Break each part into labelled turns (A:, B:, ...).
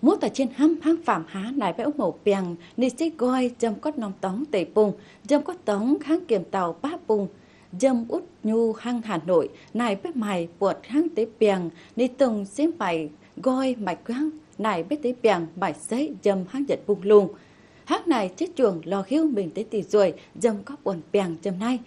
A: Múa tại trên hang phạm há lại bé ốc màu bèng ni xí gói dâm cốt nòng tống tẩy bùng dâm cốt tống hang kiềm tàu bá bùng dâm út nhu hang Hà Nội này bé mày buột hang tế bèng ni từng xí mày gói mạch hang này bé tế bèng mày giấy dâm hang giật bùng lùng hang này chết chuồng lò khiêu mình tế tì ruồi dâm có buồn bèng dâm nay.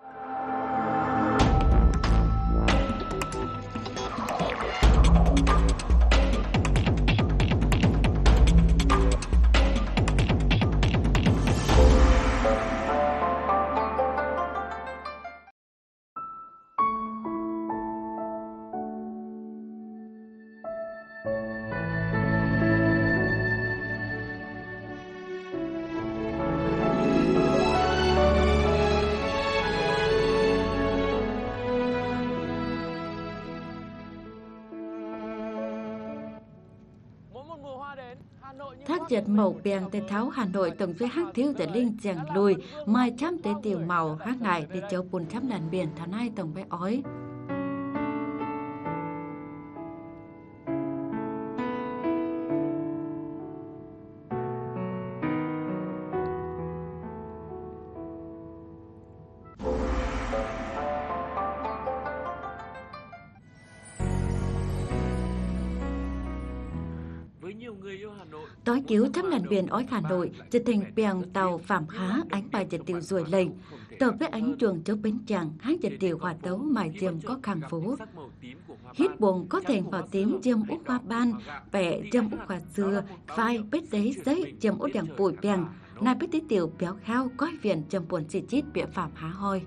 A: Thác giật màu bèng tê tháo Hà Nội từng với hát thiếu để linh chàng lùi mai chăm tế tiểu màu hát này để châu bùn chăm làn biển tháng nay tổng bé ói. Tối cứu thăm làn biển ói Hà Nội, trở thành bèng tàu phạm khá ánh bài giật tiểu ruồi lệnh. Tàu với ánh chuồng chấu bến chàng, hang giật tiểu hòa tấu mài diêm có khang phố. Hít buồn có thèn vào tím diêm út hoa ban, vẽ diêm út hoa xưa, vai bết giấy giấy diêm út đằng bụi bèng. Này bết tí tiểu béo khao, gói viền diêm buồn xì chít bịa phạm há hoi.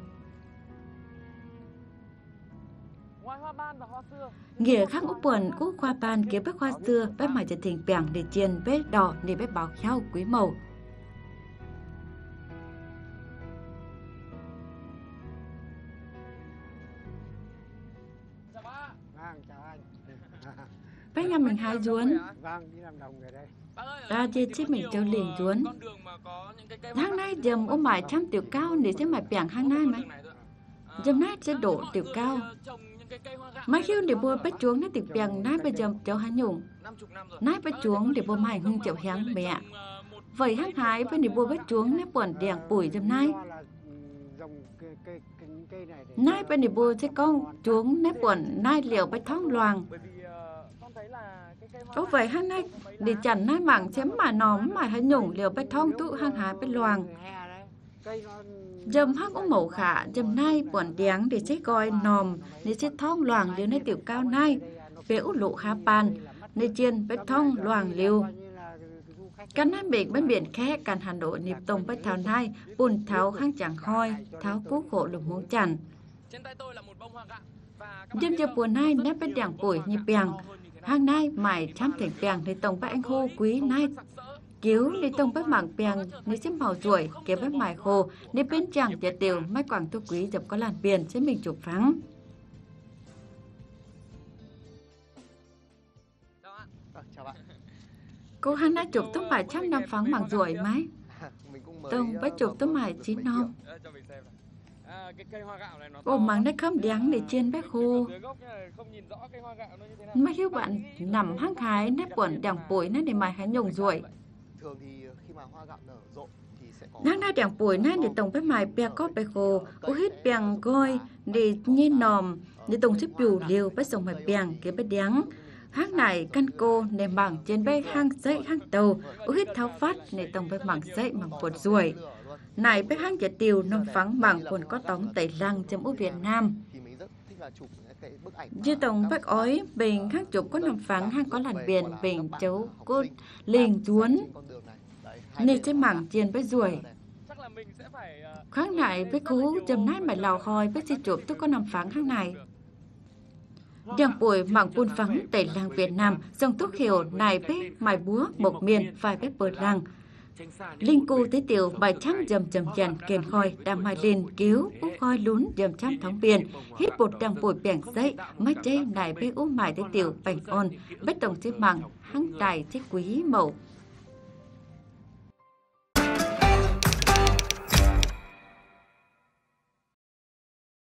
A: Nghĩa khác úc buồn úc khoa ban kia bếp hoa xưa bếp mài trở thành bèng để chiên bếp đỏ để bếp báo khao quý màu. Bếp nhà mình hai ruốn. Ra chia chết mình cho liền ruốn. Tháng nay dầm ôm mải trăm tiểu cao để sẽ mải bèng hang nay mày. Dầm nay sẽ đổ tiểu cao. Mai khiêu để bùa bách chuống nó tiệc bèng nái bây giờ cháu há nhung nái bách chuống để bùa mày hưng chậu háng mẹ vậy hăng hái bên để bùa bách chuống nái buồn đèn bụi dầm nay nái bên để bùa sẽ con chuống nái buồn nái liều bách thong loàng ô vậy hăng nay để chẳng nái mảng chém mà nóm mà há nhung liều bách thong tụ hăng hái bách loàng dầm hắc ống mẫu khả dầm nay buồn đéng để chết coi nòm để chết thong loàng liều nơi tiểu cao nay về út lộ khá pan nơi chiên bếp thong loàng liều căn hai biển bên biển khé căn Hà Nội nịp tông bách thảo nay bùn tháo hang chẳng hoi tháo cú khổ lục muống chằn dầm giờ buồn nay nếp bên đảng bụi như bèng hang nay mải trăm thành bèng để tông bách anh hô quý nay cứu đi tông bếp mảng bèng đi xếp màu ruồi kéo bếp mài khô đi bên chẳng tiệt tiểu mai quảng thu quý dập có làn biển trên mình chụp phắng cô hắn đã chụp tấm bài trăm năm phắng bằng ruồi mái tông bếp chụp tấm bài chín non cô mảng nó khâm đắng để chiên bếp khô mấy hiếu bạn nằm hăng hái nếp quần đằng bụi nó để mài hái nhung ruồi nang na đằng bụi nang để tổng bếp mài bè cóp bè khô u hít bèng goi để nhiên nòm để tổng xếp biểu liều bếp sông mài bèng kia bếp đắng hang này căn cô nền bằng trên bếp hang dãy hang tàu u hít tháo phát để tổng bếp mảng dãy bằng quần ruồi này bếp hang chợ tiều nông phẳng bằng quần có tống tẩy lăng trong ú Việt Nam dư tổng bác ói bình hang chụp có nằm phẳng hang có làn biển bình chấu cốt liền chuốn nên trên mảng chiên với ruồi khác này với cú chầm nát mày lào khoi với chi chụp tôi có nằm phẳng hang này đằng bụi mảng buôn phẳng tẩy làng Việt Nam dòng thuốc hiểu này bếp mài búa một miền vài bếp bờ làng linh cu tế tiểu bài trăm dầm dầm dần kèn khoi đàm mài lên cứu úp khoi lún dầm trăm thóng biển hít bột đằng bụi bèng dây mắt dây này bếp úp mài tế tiểu bành on bất đồng trên mảng hăng tài chế quý màu